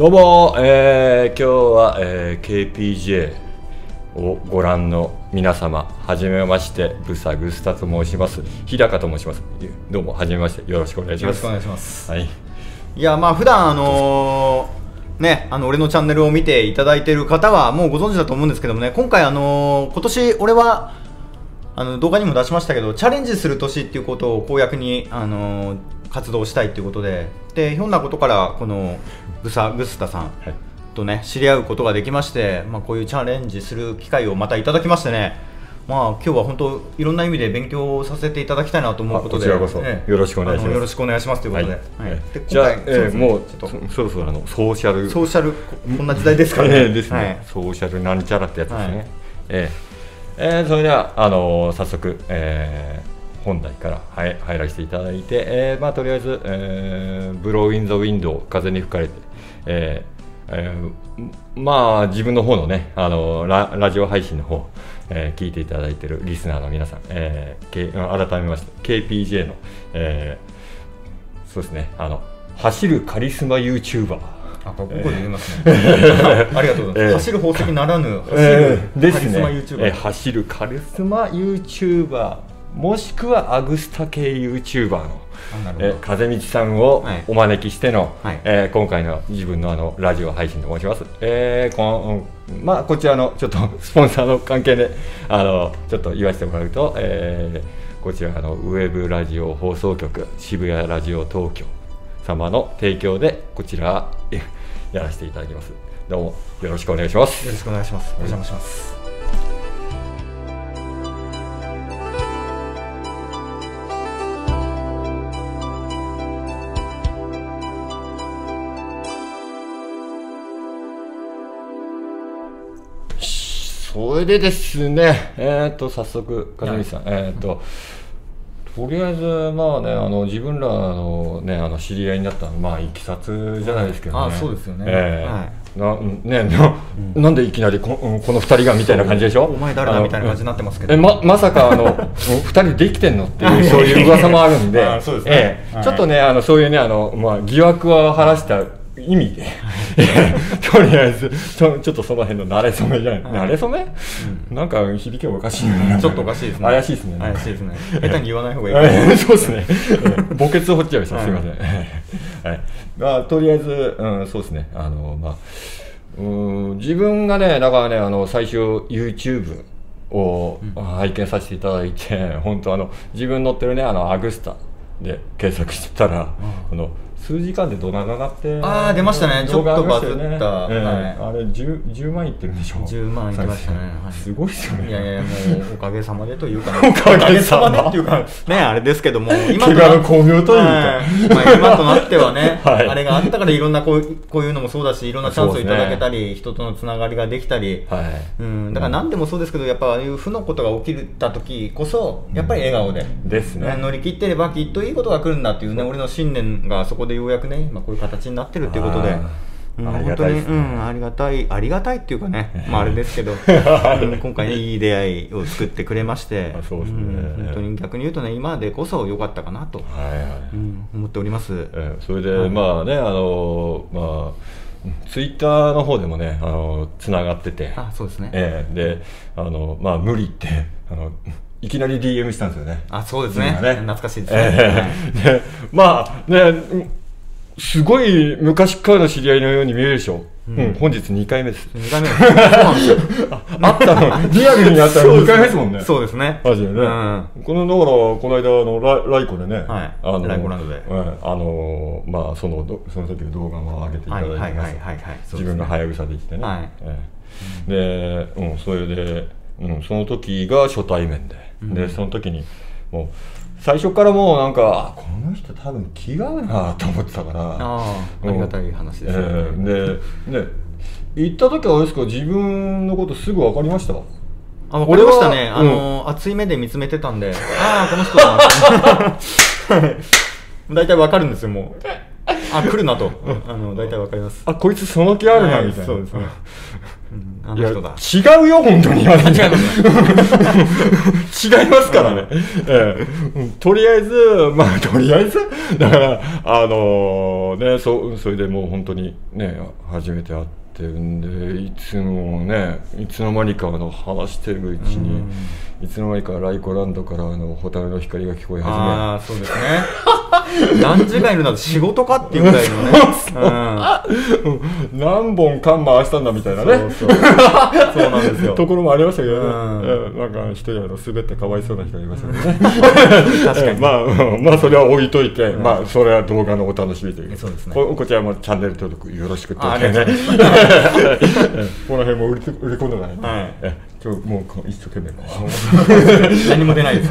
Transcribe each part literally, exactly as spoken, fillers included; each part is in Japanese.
どうも、えー、今日は、えー、ケーピージェー をご覧の皆様、はじめまして、ブサグスタと申します。日高と申します。どうも、はじめまして、よろしくお願いします。 よろしくお願いします。 はい。 いや、まあ、普段あのー、ね、あの俺のチャンネルを見ていただいている方はもうご存知だと思うんですけどもね、今回、あのー、今年俺はあの動画にも出しましたけど、チャレンジする年っていうことを公約に、あのー、活動したいということで、でひょんなことからこのブサグスタさんとね、知り合うことができまして、まあ、こういうチャレンジする機会をまたいただきましてね、まあ、今日は本当いろんな意味で勉強させていただきたいなと思うことで、 こちらこそ、ね、よろしくお願いします。 よろしくお願いしますということで、はいはい、でじゃあ、えー、もうちょっとそろそろあのソーシャルソーシャルこんな時代ですからね、 えー、ですね、はい、ソーシャルなんちゃらってやつですね、はい、えーえー、それではあのー、早速、えー本題から入入らせていただいて、えーまあ、とりあえず、えー、ブローインザウィンドウ、風に吹かれて、えーえー、まあ自分の方のね、あの ラ, ラジオ配信の方、えー、聞いていただいているリスナーの皆さん、えー、改めまして ケーピージェー の、えー、そうですね、あの走るカリスマ ユーチューバー、 あ、ここで言いますね。えー、ありがとうございます。えー、走る宝石ならぬ、走るカリスマ ユーチューバー。 えー、走るカリスマ ユーチューバー。もしくはアグスタ系 ユーチューバー の、えー、風道さんをお招きしての、はい、えー、今回の自分のあのラジオ配信と申します。えー、こ, まあ、こちらのちょっとスポンサーの関係であのちょっと言わせてもらうと、えー、こちらのウェブラジオ放送局渋谷ラジオ東京様の提供でこちらやらせていただきます。どうもよろしくお願いします。 よろしくお願いします。お邪魔します。 それでですね、えー、と早速、風道さん、えー、ととりあえず、まあね、あの自分らの,、ね、あの知り合いになったのは、まあ、いきさつじゃないですけどね、 あ、そうですよね、 えーはい、な, ねな, うん、なんでいきなり こ, このふたりがみたいな感じでしょ、 お前誰だみたいな感じになってますけど、 え ま, まさかあのふたりできてんのっていう、そういう噂もあるんで、 あ、そうですね、 えーはい、ちょっとね、あのそういうね、あの、まあ、疑惑を晴らした意味でとりあえずち ょ, ちょっとその辺の慣れ初めじゃない、慣れ初め、うん、なんか響きがおかしいな、 ちょっとおかしいですね、 怪しいですね、 怪しいですね、下手に言わない方がいいそうですね、墓穴を掘っちゃいました、すみません、はい、まあ、とりあえず、うん、そうですね、あの、まあ、うん自分がね、だからね、あの最初 ユーチューブ を拝見させていただいて、うん、本当あの自分乗ってるね、あのアグスタで検索してたら、うん、あの数時間で動画が上がって、 ああ出ましたね、ちょっとバズった、えーはい、あれ 10, 10万いってるんでしょ、 じゅうまんいきましたね、はい、 すごいですよね。 いやいや、もうおかげさまでというか、 ね、おかげさまでっていうかね、あれですけども、 今とな巧妙というか、 まあ、今となってはね、はい、あれがあったからいろんなこうこういうのもそうだし、いろんなチャンスをいただけたり、ね、人とのつながりができたり、はい、うん、だから何でもそうですけど、やっぱああいう負のことが起きた時こそやっぱり笑顔で、 うん、ですね、 乗り切ってればきっといいことが来るんだっていうね、俺の信念がそこでようやくね、まあ、こういう形になってるっていうことで、うん、本当に、うん、ありがたい、ありがたいっていうかね、まああれですけど、うん、今回ね、いい出会いを作ってくれまして、 そうですね、うん、 本当に逆に言うとね、今でこそ良かったかなと、はいはい、うん、思っております。 えー、それで、はい、まあね、あのまあツイッターの方でもね、あのつながってて、 あ、そうですね、 えー、で、あのまあ無理ってあのいきなり ディーエム したんですよね。 あ、そうですね、ね、懐かしいですね、 えー、でまあね、すごい昔からの知り合いのように見えるでしょ。うん、うん、本日にかいめです。 にかいめです。そうなんですよ。 あったの、リアルにあったのにかいめですもんね。 そうですね。 マジでね。うん、この、だから、この間、あの、ラ, ライコでね。 はい。 あの、 ライコランドで。 うん、あの、まあ、その、その時の動画も上げていただいてます。はいはいはいはい。自分がはやぶさで行ってね。はい。えー、で、うん、それで、うん、その時が初対面で。うん、で、その時に、もう、最初からもうなんか、この人多分気が合うなと思ってたから、ああ、ありがたい話ですね。えー、で、で、行った時はあれですか、自分のことすぐ分かりました？ あ、分かりましたね。あの、うん、熱い目で見つめてたんで、ああ、この人だな。大体分かるんですよ、もう。あ、来るなと。あの、大体分かります。 あ、こいつその気あるな、みたいな。 そうですね。うんあの人だ。 違うよ本当に。違います違いますからね、ええ、とりあえずまあとりあえずだからあのー、ね そ, それでもう本当にね初めて会ってるんで、いつもねいつの間にかあの話してるうちにいつの間にかライコランドからあの蛍の光が聞こえ始め、 ああそうですね何時間いるんだと仕事かっていうぐらいのねうん、何本缶回したんだみたいなね、 そうそうそうなんですよところもありましたけどね、うん、なんか一人あの滑ってかわいそうな人がいましたけどね確かにまあ、まあそれは置いといて、うん、まあそれは動画のお楽しみという、そうですね、こ, こちらもチャンネル登録よろしくってねこの辺も売り売り込んでない、はい、えちょもう一生懸命何も出ないです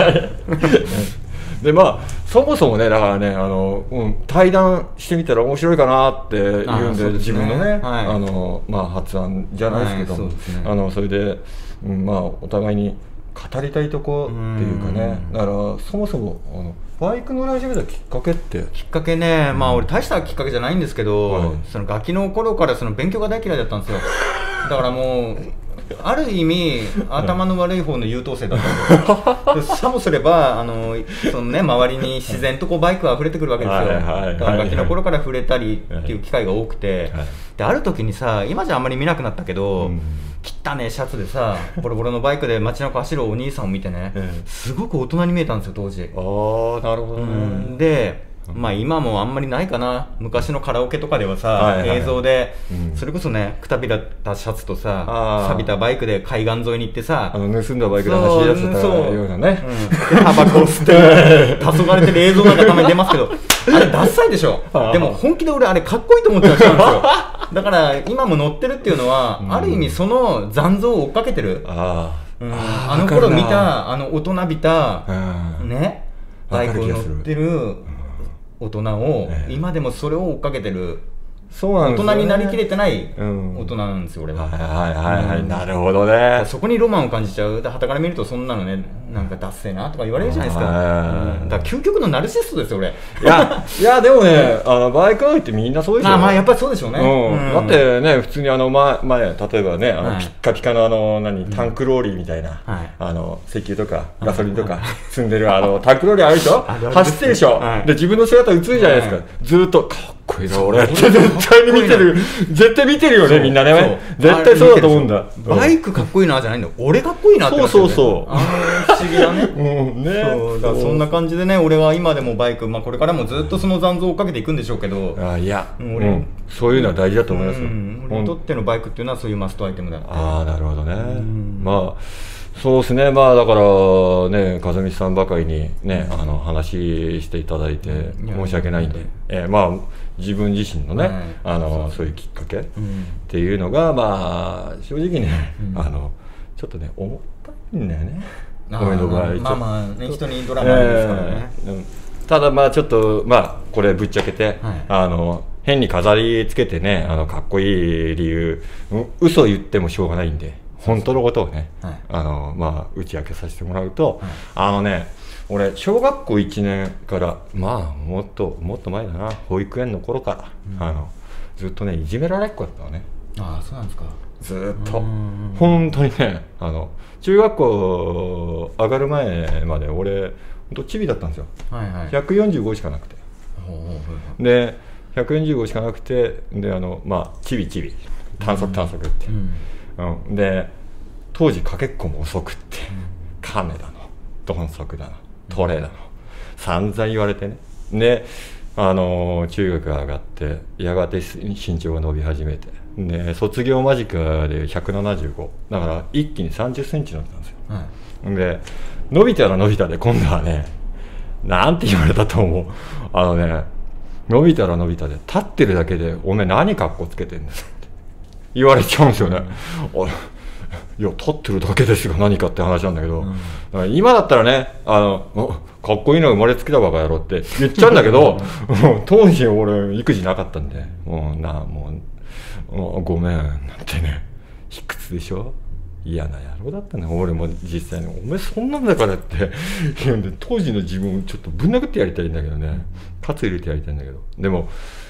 でまあそもそもねだからねあの、うん、対談してみたら面白いかなっていうんで、自分のね、はい、あのまあ発案じゃないですけど、はい そ, ね、あのそれで、うん、まあお互いに語りたいとこっていうかね、だからそもそもあのバイク乗り始めたきっかけってきっかけね、まあ俺大したきっかけじゃないんですけど、はい、そのガキの頃からその勉強が大嫌いだったんですよ。だからもうある意味頭の悪い方の優等生だったんですよ。さもすればあのその、ね、周りに自然とこうバイクが溢れてくるわけですよ。だからガキの頃から触れたりっていう機会が多くて、である時にさ、今じゃあんまり見なくなったけど、うん、汚ねシャツでさボロボロのバイクで街中走るお兄さんを見てね、すごく大人に見えたんですよ当時。 ああなるほどね、うん、 でまあ今もあんまりないかな。昔のカラオケとかではさ、はいはいはい、映像で、うん、それこそねくたびれたシャツとさ錆びたバイクで海岸沿いに行ってさ、 あの盗んだバイクで走り出してたようなね、 うん、タバコを吸って黄昏れてる映像なんかたまに出ますけどあれダッサいでしょ。でも本気で俺あれかっこいいと思ってらっしゃるんですよ。だから今も乗ってるっていうのは、うん、ある意味その残像を追っかけてる。あ、うん、あ, あの頃見たあの大人びた、うん、ねバイクを乗ってる大人を、ええ、今でもそれを追っかけてる。そうなんですよね、大人になりきれてない大人なんですよ、うん、俺は。はいはいはい、うん、なるほどね。 そこにロマンを感じちゃう。はたから見るとそんなのねなんかダッセーなとか言われるじゃないですか、うん、だから究極のナルシストですよ俺。 いやいやでもねあのバイク乗りってみんなそうでしょ。 あまあやっぱりそうでしょうね、 うんうん、だってね普通にあの前、前例えばねあのピッカピカのあの何タンクローリーみたいな、はい、あの石油とかガソリンとか積んでるあのタンクローリーあるでしょ走ってるでしょ、はい、で自分の姿映るじゃないですか、はい、ずっとかっこいいな俺って絶対に見てる絶対見てるよねみんなね。絶対そうだと思うんだ。 バイクかっこいいなじゃないんだよ、俺かっこいいなって。 そうそうそう、 あの不思議だね。うんね、そうだからそんな感じでね俺は今でもバイク、まあ、これからもずっとその残像を追っかけていくんでしょうけど、 あいや、俺、うん、そういうのは大事だと思いますよ、うん、 俺にとってのバイクっていうのはそういうマストアイテムだって。 ああなるほどね、うん、まあそうですね。まあだからね風見さんばかりにねあの話していただいて申し訳ないんで、えー、まあ自分自身のね、はい、あのそういうきっかけっていうのがまあ正直ね、うん、あのちょっとね重たいんだよね。 俺の場合まあまあね人にドラマですからね、えー、 ただまあちょっとまあこれぶっちゃけて、はい、あの変に飾りつけてねあのかっこいい理由嘘言ってもしょうがないんで本当のことをね、はい、あのまあ打ち明けさせてもらうと、はい、あのね俺小学校いちねんからまあもっともっと前だな保育園の頃から、うん、あのずっとねいじめられっ子だったのね。 ああそうなんですか。 ずっと本当にねあの中学校上がる前まで俺ほんとチビだったんですよ、はいはい、ひゃくよんじゅうごしかなくて、でひゃくよんじゅうごしかなくてであのまあチビチビ短足短足って、うんうん、で当時かけっこも遅くって、うん、カメだの鈍足だのトレだの散々言われてね。であの中学が上がってやがて身長が伸び始めてで卒業間近でひゃくななじゅうごだから一気にさんじゅっセンチになったんですよ、はい、で伸びたら伸びたで今度はねなんて言われたと思う。あのね伸びたら伸びたで立ってるだけでおめえ何格好つけてんですって言われちゃうんですよね、うん、いや立ってるだけですが何かって話なんだけど、うん、だから今だったらねあのかっこいいの生まれつきだバカ野郎って言っちゃうんだけど当時俺育児なかったんでもうなもうごめんなんてね卑屈でしょ嫌な野郎だったね俺も実際にお前そんなんだからって言うんで当時の自分をちょっとぶん殴ってやりたいんだけどね喝入れてやりたいんだけどでも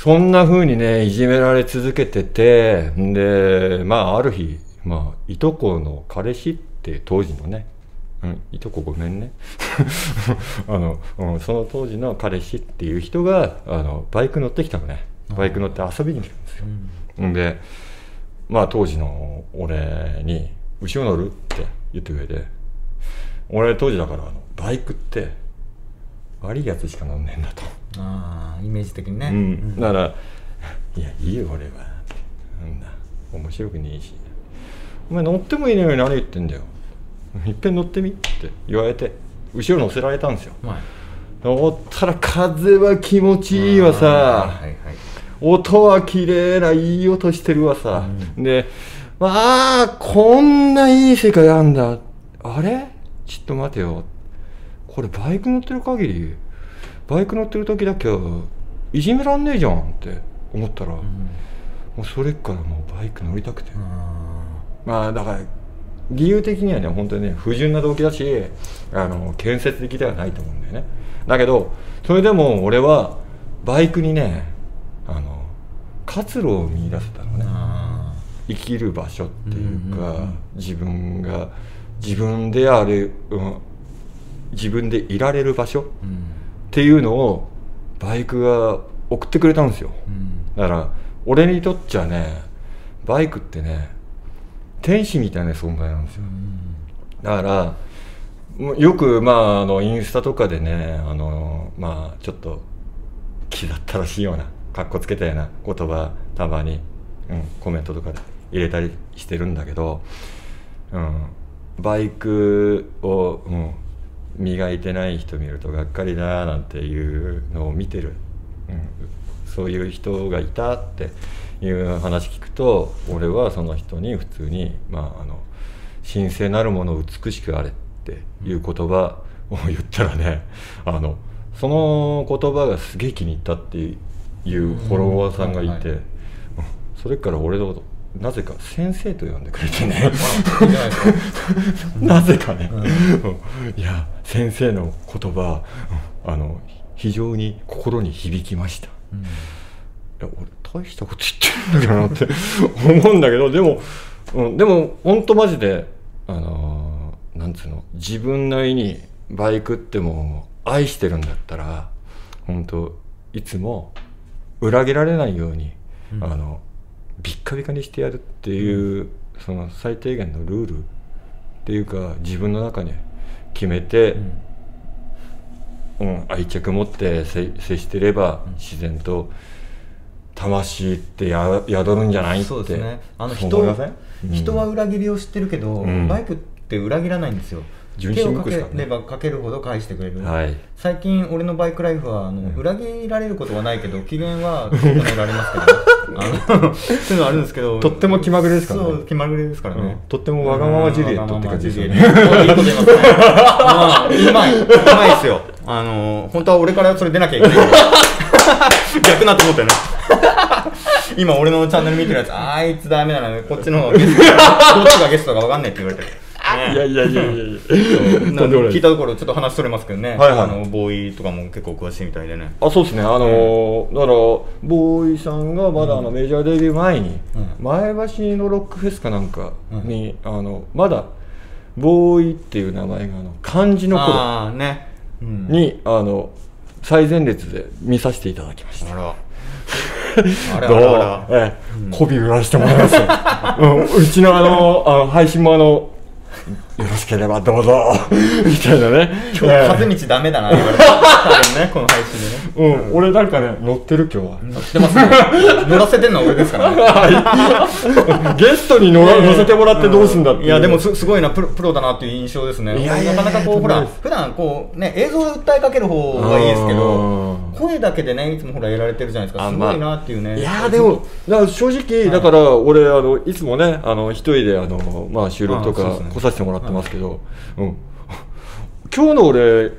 そんな風にねいじめられ続けてて、でまあある日、まあ、いとこの彼氏って当時のね、うん、いとこごめんねあの、うん、その当時の彼氏っていう人があのバイク乗ってきたのね。バイク乗って遊びに来たんですよ、うん、でまあ当時の俺に「後ろ乗る?」って言ってくれて、俺当時だからあのバイクって悪いやつしか乗んねえんだと。 ああイメージ的にね、 うん、だから「いやいいよ俺は」なんだ面白くねえし、お前乗ってもいいのに何言ってんだよ、いっぺん乗ってみって言われて後ろ乗せられたんですよ、はい、乗ったら風は気持ちいいわさ、はいはい、音は綺麗ないい音してるわさ、うん、でまあこんないい世界あんだ、あれちょっと待てよ、これバイク乗ってる限りバイク乗ってる時だけはいじめらんねえじゃんって思ったら、うん、もうそれっからもうバイク乗りたくて、まあだから理由的にはね本当にね不純な動機だし、あの建設的ではないと思うんだよね。だけどそれでも俺はバイクにねあの活路を見出せたのね。生きる場所っていうか、うんうんうん、自分が自分であれ、うん、自分でいられる場所、うん、っていうのをバイクが送ってくれたんですよ、うん、だから俺にとっちゃねバイクってね天使みたいな存在なんですよ、うん、だからよくまああのインスタとかでねあのまあちょっと気だったらしいようなかっこつけたような言葉たまに、うん、コメントとかで入れたりしてるんだけど、うん、バイクを、うん、磨いてない人見るとがっかりだなんていうのを見てる、うん、そういう人がいたっていう話聞くと俺はその人に普通に、まあ、あの神聖なるもの美しくあれっていう言葉を言ったらねあのその言葉がすげえ気に入ったっていうフォロワーさんがいて、うんはい、それから俺のことなぜか先生と呼んでくれてねなぜかね、うん、いや先生の言葉あの非常に心に響きました、うん、いや俺大したこと言ってるんだけどなって思うんだけどでも、うん、でも本当マジであのー、なんつうの自分なりにバイクってもう愛してるんだったら本当いつも裏切られないように、うん、あのビッカビカにしてやるっていう、うん、その最低限のルールっていうか自分の中に決めて、うんうん、愛着持って接してれば、うん、自然と魂ってや宿るんじゃないって。 そうですね。あの人、うん、人は裏切りを知ってるけど、うん、バイクって裏切らないんですよ。手をかければかけるほど返してくれる、はい、最近俺のバイクライフはあの、うん、裏切られることはないけど機嫌は整えられますけど、ね、あのそういうのあるんですけどとっても気まぐれですからね。 そう気まぐれですからね、うん、 とってもわがままジュリエットって感じですよね。 いいこと言いますね。まあうまいうまいですよ。あの本当は俺からそれ出なきゃいけない逆なと思ってね今俺のチャンネル見てるやつあいつダメだなこっちのゲストどっちがゲストか分かんないって言われてるいやいやいやいやいや聞いたところちょっと話それますけどね、 はいはい、 あのボーイとかも結構詳しいみたいでね。 あそうですね、あのーうん、だからボーイさんがまだあのメジャーデビュー前に、うん、前橋のロックフェスかなんかに、うん、あのまだボーイっていう名前があの漢字の頃にあ、ねうん、あの最前列で見させていただきました。あらあれあらあら、ええ、うん、媚び売らせてもらいますよ、うん、うちのあのあの配信もあのよろしければどうぞみたいなね。 今日風道ダメだな言われた多分ねこの配信でね、うん、俺なんかね乗ってる今日は乗ってますね乗らせてんのは俺ですからねゲストに乗ら乗せてもらってどうすんだって、 いやでも す, すごいなプ ロ, プロだなっていう印象ですね。いやいやなかなかこうほら普段こうね映像で訴えかける方がいいですけど声だけでねいつもほらやられてるじゃないですか。すごいなっていうね、まあ、 いやでもだから正直だから俺あのいつもねあの一人であの、まあ、収録とか来させてもらってますけど、うん、今日の俺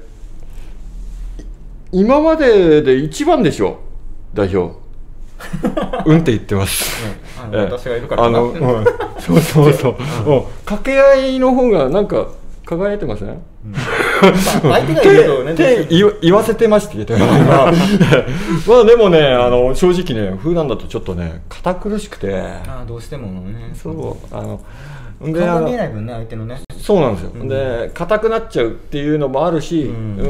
今までで一番でしょ代表うんって言ってます、 うん、あの私がいるからあの、うん、そうそうそう、うん、掛け合いの方がなんか輝いてますね、うん相手がいるとねって言わせてましたけどまあでもね、あの正直ね、普段だとちょっとね堅苦しくて、 あどうしてもね、 そうあの顔が見えない分ね、相手のね。 そうなんですよ、うん、で硬くなっちゃうっていうのもあるし、うん、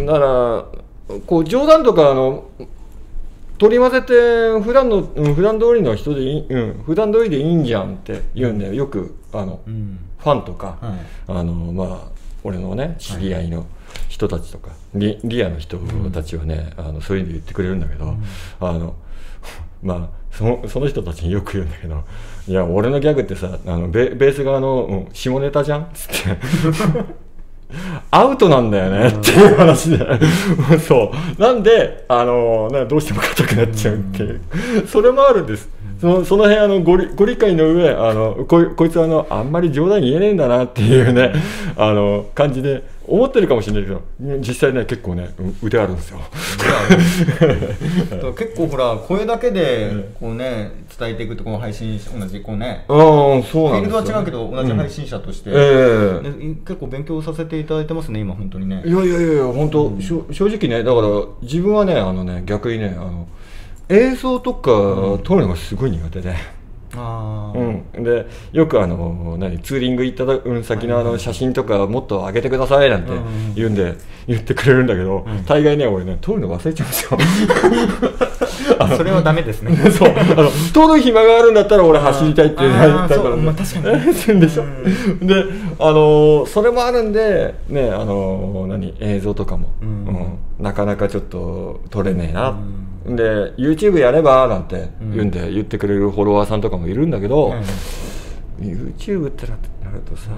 だからこう冗談とかあの取り混ぜて普段の普段通りの人でいい、うん、普段通りでいいんじゃんって言うんで、よくあの、うん、ファンとか、はい、あのまあ俺のね知り合いの人たちとか、はい、リ, リアの人たちはね、うん、あのそういうの言ってくれるんだけど、うん、あのまあそのその人たちによく言うんだけど、いや俺のギャグってさ、あの ベ, ベース側の、うん、下ネタじゃんっつってアウトなんだよねっていう話でそうなんで、あのなどうしても硬くなっちゃうっていう、それもあるんです。そのその辺あの ご, ご理解の上、あの こ, こいつはあのあんまり冗談言えねえんだなっていうねあの感じで思ってるかもしれないけど、実際ね結構ね腕あるんですよ結構ほら声だけでこうね伝えていくと、この配信同じこうね、 ああそうなんですよ、 フィールドは違うけど同じ配信者として、うんえー、結構勉強させていただいてますね今本当にね。 いやいやいや本当、うん、正直ね、だから自分はねあのね逆にねあの映像とか撮るのがすごい苦手で、あうん、でよくあの何ツーリング行った先のあの写真とかもっと上げてくださいなんて言うんで言ってくれるんだけど、うん、大概ね俺ね撮るの忘れちゃうんですよそれはダメですねそうあの撮る暇があるんだったら俺走りたいって言ったから、 まあ、確かにでしょ、うん、であのそれもあるんでね、あの何映像とかも、うんうん、なかなかちょっと撮れねえな、うんで YouTube やればなんて言うんで、うん、言ってくれるフォロワーさんとかもいるんだけど、うん、YouTube ってなるとさ、うん、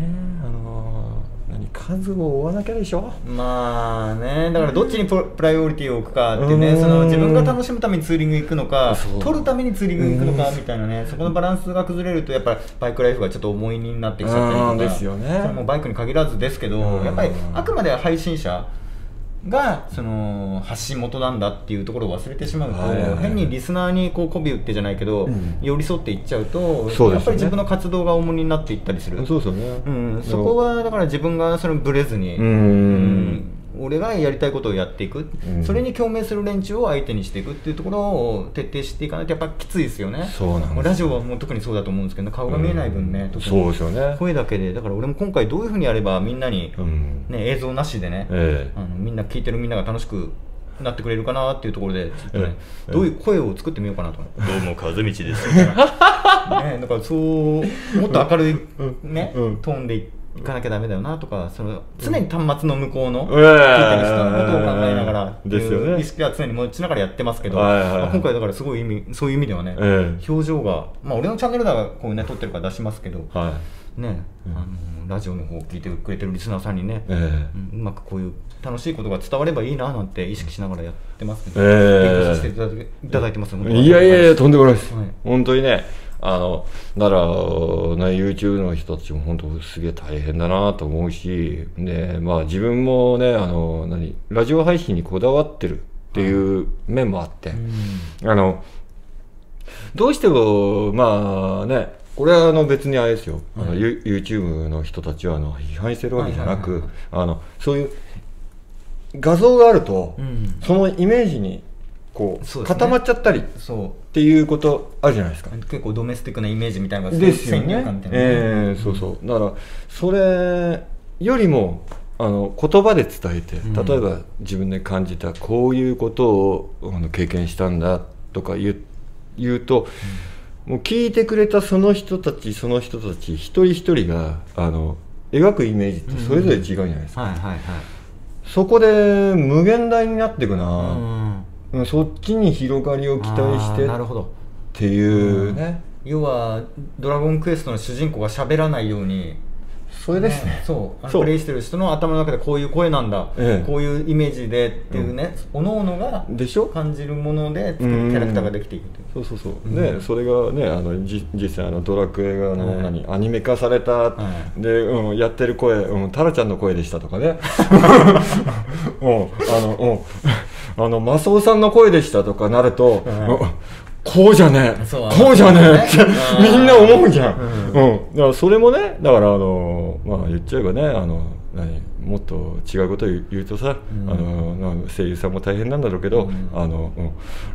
ねあの何数を追わなきゃでしょ。 まあね、だからどっちにプライオリティを置くかってね、その自分が楽しむためにツーリング行くのか撮るためにツーリング行くのかみたいなね、そこのバランスが崩れるとやっぱりバイクライフがちょっと重いになってきちゃったりとかですよね。 それもバイクに限らずですけど、やっぱりあくまで配信者がその発信元なんだっていうところを忘れてしまうと、はいはいはい、変にリスナーにこう媚び打ってじゃないけど、うん、寄り添っていっちゃうとそう、ね、やっぱり自分の活動が重荷になっていったりする。 そうそうね、 うん、そこはだから自分がそれブレずに、うんうん俺がやりたいことをやっていく、うん、それに共鳴する連中を相手にしていくっていうところを徹底していかないとやっぱきついですよね。 そうなんです。 ラジオはもう特にそうだと思うんですけど、顔が見えない分ね、うん、特にそうですよね。 声だけで、だから俺も今回どういうふうにやればみんなに、うんね、映像なしでね、えー、あのみんな聞いてるみんなが楽しくなってくれるかなっていうところでちょっと、ねえー、どういう声を作ってみようかなと。どうも風道ですね。 ね、だからそうもっと明るいね、うん、トーンでいって行かなきゃダメだよなとか、その常に端末の向こうの聞いてる人のことを考えながらっていう意識は常に持ちながらやってますけど、まあ、今回だからすごい意味そういう意味ではね、えー、表情が、まあ、俺のチャンネルではこう、ね、撮ってるから出しますけど、はいねうん、あのラジオの方を聞いてくれてるリスナーさんにね、えー、うまくこういう楽しいことが伝わればいいななんて意識しながらやってますけど、えー、勉強させていただいただいてます。 いやいやいやとんでもないです、はい、本当にねあのだからね YouTube の人たちも本当すげえ大変だなと思うし、でまあ自分もねあの何ラジオ配信にこだわってるっていう面もあって、うん、あのどうしてもまあねこれはあの別にあれですよ、うん、あの YouTube の人たちはあの批判してるわけじゃなく、あのそういう画像があると、うん、そのイメージにこうう、ね、固まっちゃったりっていうことあるじゃないですか。 結構ドメスティックなイメージみたいなのがですよね。えー、そうそうだからそれよりもあの言葉で伝えて、例えば自分で感じたこういうことをあの経験したんだとか言う、言うと、うん、もう聞いてくれたその人たちその人たち一人一人があの描くイメージってそれぞれ違うじゃないですか。そこで無限大になっていくな、うんそっちに広がりを期待してっていうね、 うん、要はドラゴンクエストの主人公が喋らないようにそれですね、 ねそうプレイしてる人の頭の中でこういう声なんだ、ええ、こういうイメージでっていうね、うん、各々が感じるもので作るキャラクターができていくという、 そうそうそう、うん、でそれがねあのじ実際あのドラクエがの、はい、何アニメ化された、はい、で、うん、やってる声、うん、タラちゃんの声でしたとかねうんあのうんあのマスオさんの声でしたとかなると、うん、こうじゃねえこうじゃねえってみんな思うじゃん、うんうん、だからそれもねだからあの、まあ、言っちゃえばねあの何もっと違うことを言うとさ、うん、あの声優さんも大変なんだろうけど、うん、あのうん、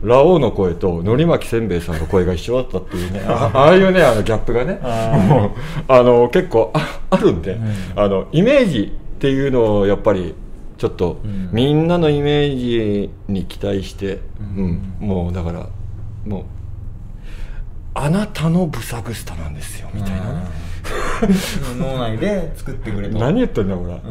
ラオウの声とのり巻せんべいさんの声が一緒だったっていうねあ, ああいうねあのギャップがねああの結構 あ, あるんで、うん、あのイメージっていうのをやっぱりちょっと、うん、みんなのイメージに期待して、うんうん、もうだからもうあなたのブサグスタなんですよみたいなね脳内で作ってくれと何言ってんだ俺、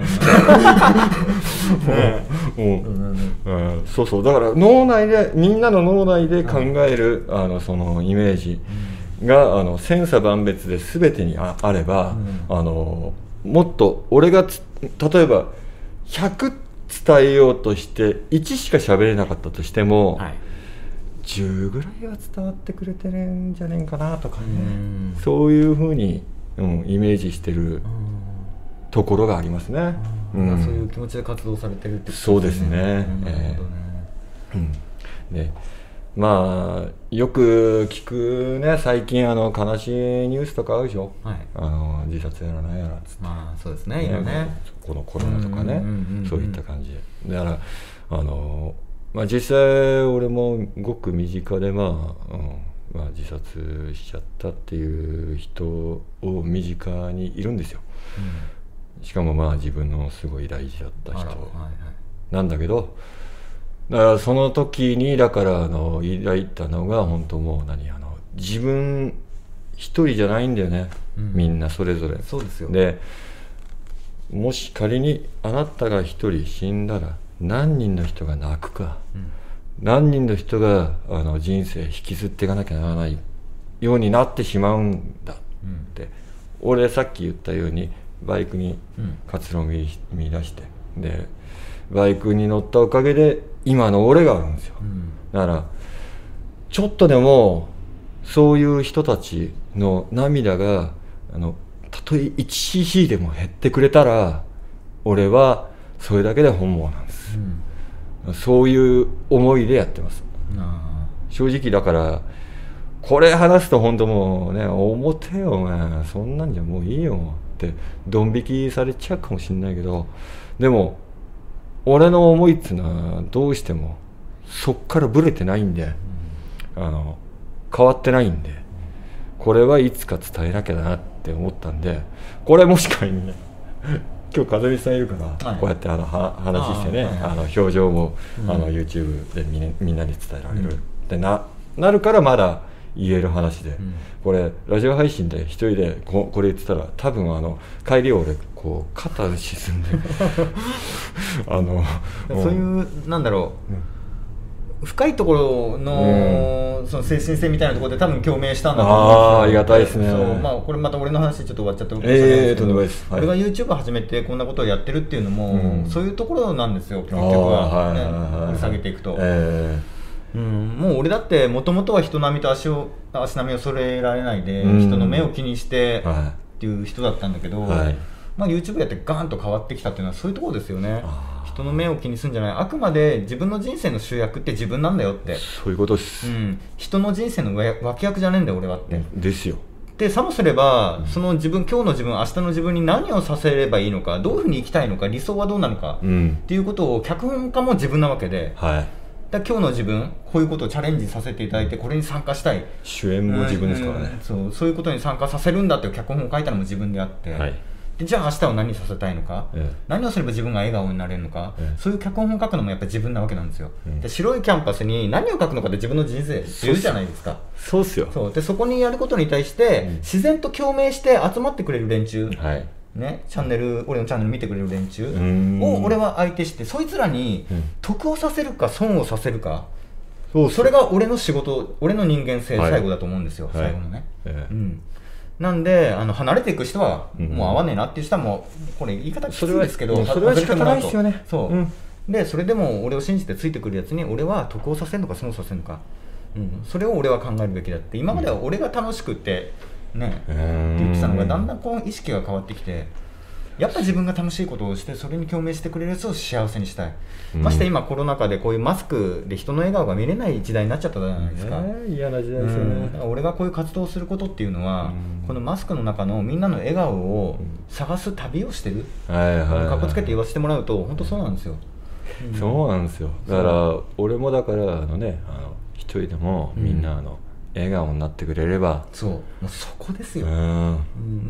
そうそうだから脳内でみんなの脳内で考える、うん、あのそのイメージが、うん、あの千差万別で全てに あ, あれば、うん、あのもっと俺がつ例えばひゃく伝えようとしていちしか喋れなかったとしても、はい、じゅうぐらいは伝わってくれてるんじゃねえかなとかね、うん、そういうふうに、うん、イメージしてるところがありますね、 うんうん、そういう気持ちで活動されてるってことですね。 そうですね、うん、なるほどね、えーうんでまあよく聞くね最近あの悲しいニュースとかあるでしょ、はい、あの自殺やらないやらっつって、 まあそうですね、今ねこのコロナとかねそういった感じでだからあのまあ実際俺もごく身近でまあ、うんまあ、自殺しちゃったっていう人を身近にいるんですよ、うん、しかもまあ自分のすごい大事だった人なんだけどだからその時にだからあの抱いたのが本当もう何あの自分一人じゃないんだよね、うん、みんなそれぞれそうですよ。 でもし仮にあなたが一人死んだら何人の人が泣くか、うん、何人の人があの人生引きずっていかなきゃならないようになってしまうんだって、うん、俺さっき言ったようにバイクに活路を見出してでバイクに乗ったおかげで今の俺があるんですよ、うん、だからちょっとでもそういう人たちの涙があのたとえ いちシーシー でも減ってくれたら俺はそれだけで本望なんです、うん、そういう思いでやってます。あ正直だからこれ話すと本当もうね思てよお前そんなんじゃもういいよってドン引きされちゃうかもしれないけどでも俺の思いっていうのはどうしてもそっからブレてないんで、うん、あの変わってないんでこれはいつか伝えなきゃなって思ったんでこれもし仮にね今日風見さんいるから、はい、こうやってあのは話してね あ,、はいはい、あの表情も、うん、あの YouTube で み, みんなに伝えられる、うん、ってななるからまだ言える話で、うん、これラジオ配信で一人で こ, これ言ってたら多分あの帰り俺こう肩沈んであのそういうなんだろう、うん深いところ の,、うん、その精神性みたいなところで多分共鳴したんだと思うんですよ。 ああありがたいですね。 そう、まあ、これまた俺の話ちょっと終わっちゃって申し訳ないですけど、えー、 俺が YouTube 始めてこんなことをやってるっていうのも、うん、そういうところなんですよ結局は、ね、掘り下げていくと、えーうん、もう俺だってもともとは人並みと 足, を足並みを揃えられないで、うん、人の目を気にしてっていう人だったんだけど、はいまあ、YouTube やってガーンと変わってきたっていうのはそういうところですよね。人の目を気にするんじゃない、あくまで自分の人生の主役って自分なんだよって。 そういうことです、 うん、人の人生の脇役じゃねえんだよ俺はって、 うん、ですよ。 でさもすれば、うん、その自分今日の自分明日の自分に何をさせればいいのかどういうふうに生きたいのか理想はどうなのか、うん、っていうことを脚本家も自分なわけで、はい、だ今日の自分こういうことをチャレンジさせていただいてこれに参加したい主演も自分ですからね、 うんうん、そう、そういうことに参加させるんだっていう脚本を書いたのも自分であって、はいでじゃあ明日は何させたいのか、ええ、何をすれば自分が笑顔になれるのか、ええ、そういう脚本を書くのもやっぱり自分なわけなんですよ、うん、で白いキャンパスに何を書くのかって自分の人生っていうじゃないですか。 そうっすよ。 そうでそこにやることに対して、うん、自然と共鳴して集まってくれる連中、はいね、チャンネル俺のチャンネル見てくれる連中を俺は相手してそいつらに得をさせるか損をさせるか、うん、それが俺の仕事俺の人間性、はい、最後だと思うんですよ、はい、最後のね、ええうんなんであの離れていく人はもう会わねえなっていう人はもうこれ言い方きついですけどそれは仕方ないですよね。 そう、うん、でそれでも俺を信じてついてくるやつに俺は得をさせるのか損をさせるのか、うん、それを俺は考えるべきだって今までは俺が楽しくってね、うん、って言ってたのがだんだんこう意識が変わってきてやっぱ自分が楽しいことをしてそれに共鳴してくれる人を幸せにしたい、うん、まして今コロナ禍でこういうマスクで人の笑顔が見れない時代になっちゃったじゃないですか、 ね、嫌な時代ですよね、 うん、俺がこういう活動をすることっていうのは、うん、このマスクの中のみんなの笑顔を探す旅をしてる、かっこつけて言わせてもらうと本当そうなんですよ、 うん、そうなんですよ。だから俺もだからあのねあの一人でもみんなあの、うん笑顔になってくれればそうもうそこですよ、うんうん、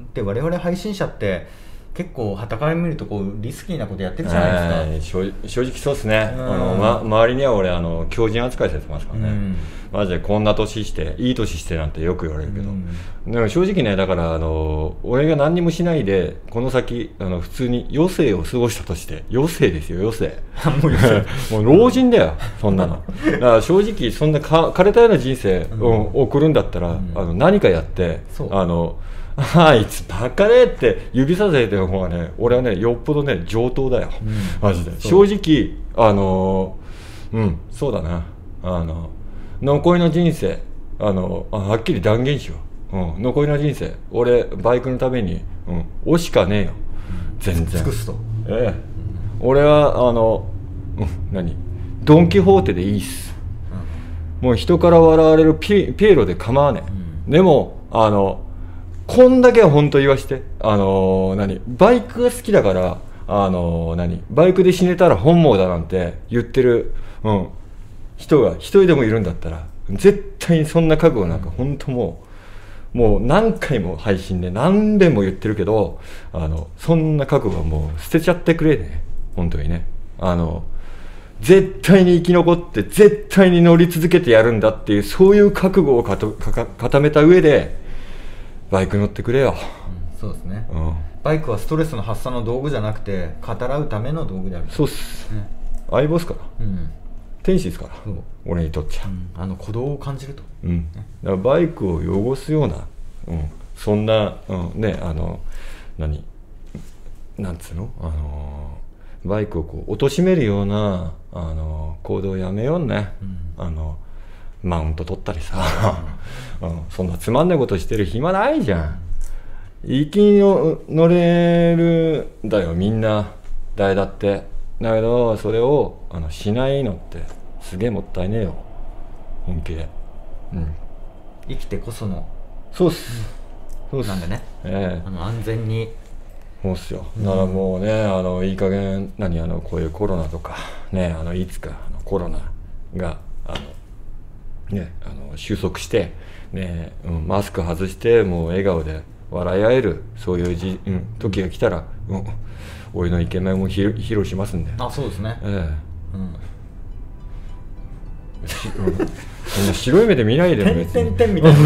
で我々配信者って結構傍から見るとこうリスキーなことやってるじゃないですか、えー、 正, 正直そうですね、うん、あの、ま、周りには俺あの狂人扱いされてますからね、うん、マジでこんな年していい年してなんてよく言われるけど、うん、でも正直ねだからあの俺が何にもしないでこの先あの普通に余生を過ごしたとして余生ですよ余生もう余生もう老人だよそんなのだから正直そんなか枯れたような人生を送るんだったら、うん、あの何かやってあのあいつバカねって指させてる方がね俺はねよっぽどね上等だよ、うん、マジで正直あのうんそうだなあの残りの人生あのはっきり断言しよう、うん、残りの人生俺バイクのために、うん、押しかねえよ、うん、全然尽くすと、 ええ、俺はあの、うん、何ドン・キホーテでいいっす、うん、もう人から笑われるピ, ピエロで構わねえ、うん、でもあのこんだけは本当言わして、あのー、何バイクが好きだから、あのー、何バイクで死ねたら本望だなんて言ってる、うん、人が一人でもいるんだったら絶対にそんな覚悟なんか本当もうもう何回も配信で何遍も言ってるけどあのそんな覚悟はもう捨てちゃってくれね本当にねあの絶対に生き残って絶対に乗り続けてやるんだっていうそういう覚悟をかとかか固めた上でバイク乗ってくれよ、 うん、そうですね、うん、バイクはストレスの発散の道具じゃなくて語らうための道具であるそうっす、ね、相棒っすから、うん、天使ですから俺にとっちゃ、うん、 あの鼓動を感じると、 うん、だからバイクを汚すような、うん、そんな、うん、ねあの何なんつうのあのバイクをこう貶めるようなあの行動をやめようね、うん、あのマウント取ったりさ、うん、そんなつまんないことしてる暇ないじゃん。生きの乗れるんだよみんな誰だって。だけどそれをあのしないのってすげえもったいねえよ本気で、うん、 生きてこそのそうっす、 うん、そうっすなんでね、えー、あの安全にそうっすよ。だからもうねあのいい加減何あのこういうコロナとかねあのいつかあのコロナがあのね、あの収束して、ねうん、マスク外してもう笑顔で笑い合えるそういうじ、うん、時が来たら、うん、俺のイケメンも披露しますんであそうですね、ええうんうん、白い目で見ないでよ別に。てんてんてんみたいな。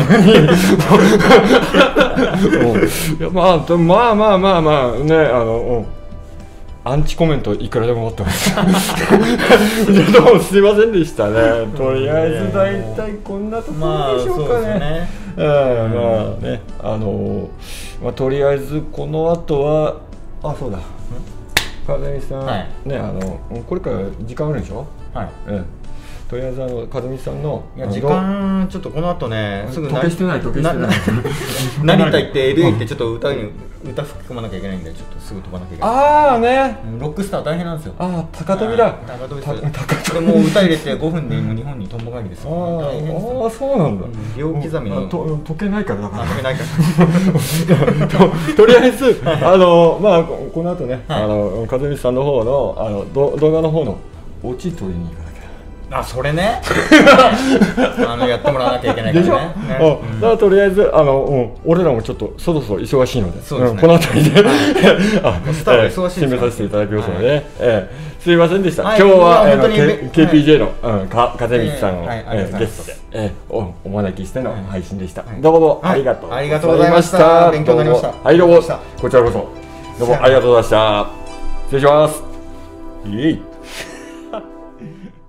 まあまあまあまあまあねあの、うん、アンチコメントいくらでも持ってます。どうもすいませんでしたね。とりあえず大体こんなところでしょうかね。まあねあのまあとりあえずこの後はあそうだ風見さん、はい、ねあのこれから時間あるでしょ。はい。ええとりあえずあの風見さんのいや時間ちょっとこの後ねすぐ時計してない時計してない成田行って エルエー 行ってちょっと歌に歌吹き込まなきゃいけないんでちょっとすぐ飛ばなきゃいけないああねロックスター大変なんですよああ高飛びだ高飛びですでもう歌入れてごふんで日本にとんぼ帰りですああそうなんだ秒刻みの溶けないからだから溶けないからとりあえずあのまあこの後ねあの風見さんの方のあの動画の方のオチ取りに行かなきゃあそれねあのやってもらわなきゃいけないからね。 でしょ、うん、だからとりあえずあの、うん、俺らもちょっとそろそろ忙しいので、そうですね、うん、この辺りで、はい、あスター忙しいです、ね、締めさせていただきますので、はいえー、すいませんでした、はい、今日は、えー、ケーピージェー の、はいうん、か風光さんを、はいえー、ゲストで、えー、お, お招きしての配信でした、はい、どうもありがとう、 はい、ありがとうございました。勉強になりました。 はいどうもこちらこそどうもありがとうございました。失礼します。イエイ